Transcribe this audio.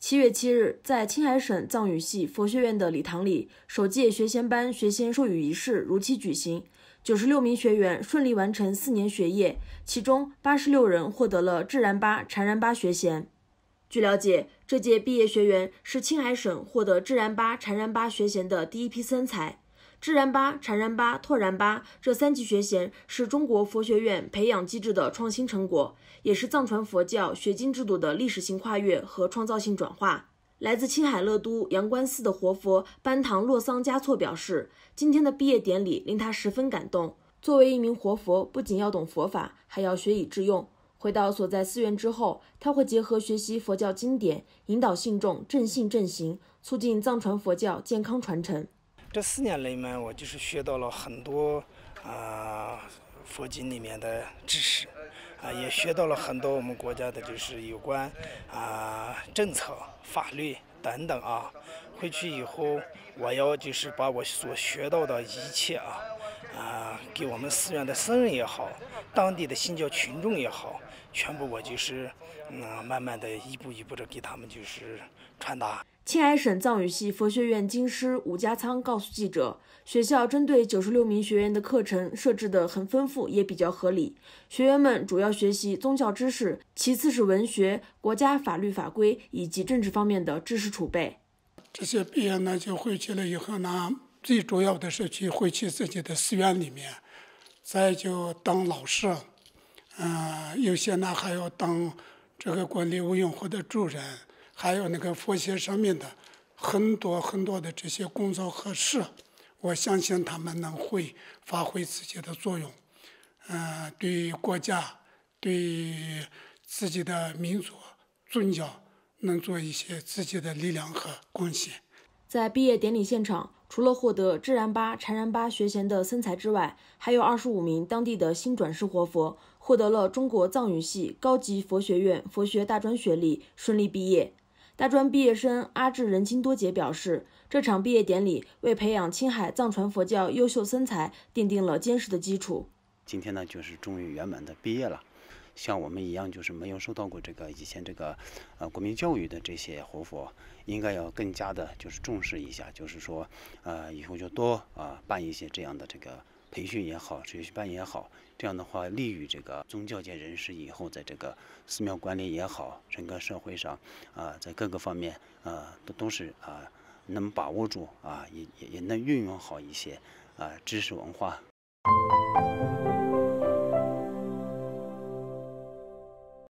7月7日，在青海省藏语系佛学院的礼堂里，首届学衔班学衔授予仪式如期举行。96名学员顺利完成4年学业，其中86人获得了智然巴、禅然巴学衔。据了解，这届毕业学员是青海省获得智然巴、禅然巴学衔的第一批僧才。智然巴、禅然巴、拓然巴这3级学衔是中国佛学院培养机制的创新成果，也是藏传佛教学经制度的历史性跨越和创造性转化。来自青海乐都阳关寺的活佛班唐洛桑嘉措表示，今天的毕业典礼令他十分感动。作为一名活佛，不仅要懂佛法，还要学以致用。回到所在寺院之后，他会结合学习佛教经典，引导信众正信正行，促进藏传佛教健康传承。 这4年里面，我就是学到了很多佛经里面的知识，也学到了很多我们国家的就是有关政策、法律等等啊。回去以后，我要就是把我所学到的一切给我们寺院的僧人也好，当地的信教群众也好，全部我就是慢慢的一步一步的给他们就是传达。 青海省藏语系佛学院经师武家仓告诉记者，学校针对96名学员的课程设置得很丰富，也比较合理。学员们主要学习宗教知识，其次是文学、国家法律法规以及政治方面的知识储备。 这些毕业呢，就回去了以后呢，最主要的是回去自己的寺院里面，再就当老师，有些呢还要当这个管理委员会的主任，还有那个佛学上面的很多的这些工作和事，我相信他们能会发挥自己的作用，对国家、对自己的民族、宗教能做一些自己的力量和贡献。 在毕业典礼现场，除了获得智然巴、禅然巴学衔的僧才之外，还有25名当地的新转世活佛获得了中国藏语系高级佛学院佛学大专学历，顺利毕业。大专毕业生阿智仁钦多杰表示，这场毕业典礼为培养青海藏传佛教优秀僧才奠定了坚实的基础。 今天呢，就是终于圆满的毕业了。像我们一样，就是没有受到过这个以前这个国民教育的这些活佛，应该要更加的就是重视一下，就是说以后就多办一些这样的这个培训也好，学习班也好，这样的话利于这个宗教界人士以后在这个寺庙管理也好，整个社会上在各个方面都是能把握住也能运用好一些知识文化。